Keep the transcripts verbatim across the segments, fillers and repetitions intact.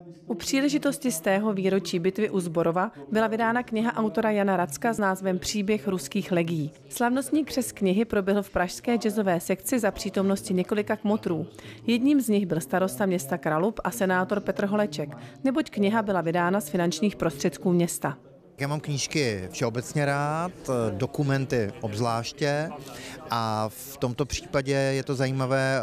U příležitosti stého výročí bitvy u Zborova byla vydána kniha autora Jana Racka s názvem Příběh ruských legií. Slavnostní křest knihy proběhl v pražské jazzové sekci za přítomnosti několika kmotrů. Jedním z nich byl starosta města Kralupy a senátor Petr Holeček, neboť kniha byla vydána z finančních prostředků města. Já mám knížky všeobecně rád, dokumenty obzvláště a v tomto případě je to zajímavé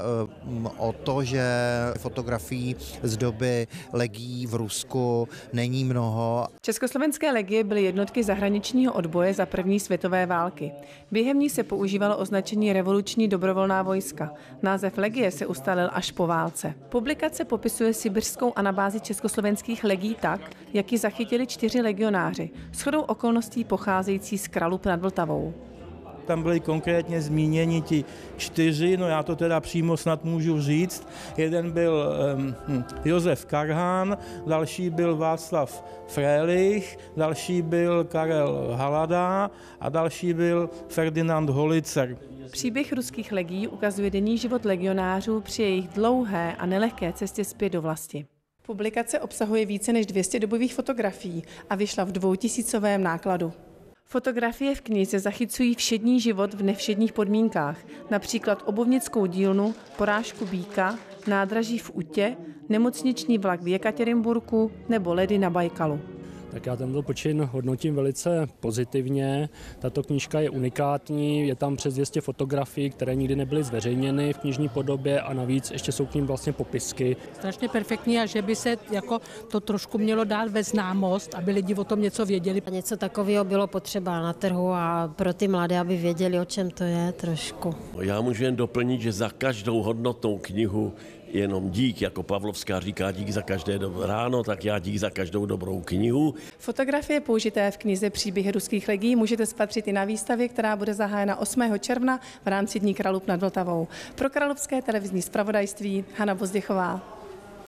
o to, že fotografií z doby legií v Rusku není mnoho. Československé legie byly jednotky zahraničního odboje za první světové války. Během ní se používalo označení revoluční dobrovolná vojska. Název legie se ustalil až po válce. Publikace popisuje sibiřskou anabázi československých legií tak, jak ji zachytili čtyři legionáři, shodou okolností pocházející z Kralupy nad Vltavou. Tam byli konkrétně zmíněni ti čtyři, no já to teda přímo snad můžu říct. Jeden byl um, Josef Karhán, další byl Václav Frélich, další byl Karel Halada a další byl Ferdinand Holicer. Příběh ruských legií ukazuje denní život legionářů při jejich dlouhé a nelehké cestě zpět do vlasti. Publikace obsahuje více než dvě stě dobových fotografií a vyšla v dvoutisícovém nákladu. Fotografie v knize zachycují všední život v nevšedních podmínkách, například obuvnickou dílnu, porážku býka, nádraží v Utě, nemocniční vlak v Jekatěrinburku nebo ledy na Bajkalu. Tak já tento počin hodnotím velice pozitivně. Tato knížka je unikátní, je tam přes dvě stě fotografií, které nikdy nebyly zveřejněny v knižní podobě a navíc ještě jsou k ním vlastně popisky. Strašně perfektní a že by se jako to trošku mělo dát ve známost, aby lidi o tom něco věděli. A něco takového bylo potřeba na trhu a pro ty mladé, aby věděli, o čem to je trošku. Já můžu jen doplnit, že za každou hodnotnou knihu jenom dík, jako Pavlovská říká dík za každé ráno, tak já dík za každou dobrou knihu. Fotografie použité v knize Příběhy ruských legií můžete spatřit i na výstavě, která bude zahájena osmého června v rámci Dní Kralup nad Vltavou. Pro Kralupské televizní zpravodajství Hana Bozděchová.